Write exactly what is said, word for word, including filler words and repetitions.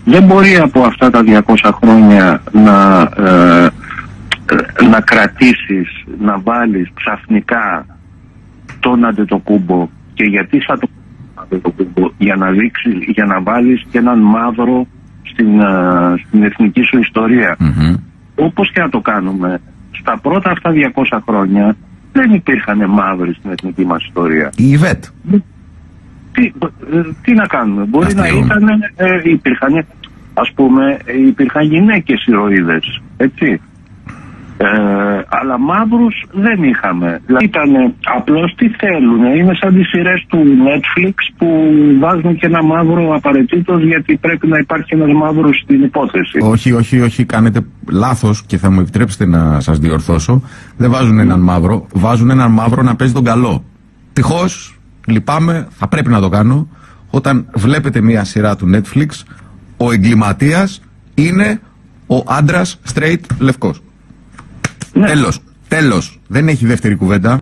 Δεν μπορεί από αυτά τα διακόσια χρόνια να, ε, να κρατήσεις, να βάλεις ξαφνικά τον Αντετοκούμπο. Και γιατί θα το Αντετοκούμπο? Για να δείξεις, για να βάλεις και έναν μαύρο στην, ε, στην εθνική σου ιστορία. Mm-hmm. Όπως και να το κάνουμε, στα πρώτα αυτά διακόσια χρόνια δεν υπήρχαν μαύροι στην εθνική μας ιστορία. Η Ιβέτ. Τι, τι να κάνουμε, μπορεί Αστρίγουν. να ήταν, ε, υπήρχαν, ας πούμε, υπήρχαν γυναίκες ηρωίδες, έτσι. Ε, αλλά μαύρους δεν είχαμε. Δηλαδή ήταν απλώς τι θέλουν, είναι σαν τις σειρές του Netflix που βάζουν και ένα μαύρο απαραίτητος γιατί πρέπει να υπάρχει ένας μαύρος στην υπόθεση. Όχι, όχι, όχι, κάνετε λάθος και θα μου επιτρέψετε να σας διορθώσω. Δεν βάζουν έναν μαύρο, βάζουν έναν μαύρο να παίζει τον καλό. Τυχώς, λυπάμαι, θα πρέπει να το κάνω, όταν βλέπετε μια σειρά του Netflix, ο εγκληματίας είναι ο άντρας straight λευκός. Ναι. Τέλος, τέλος. Δεν έχει δεύτερη κουβέντα.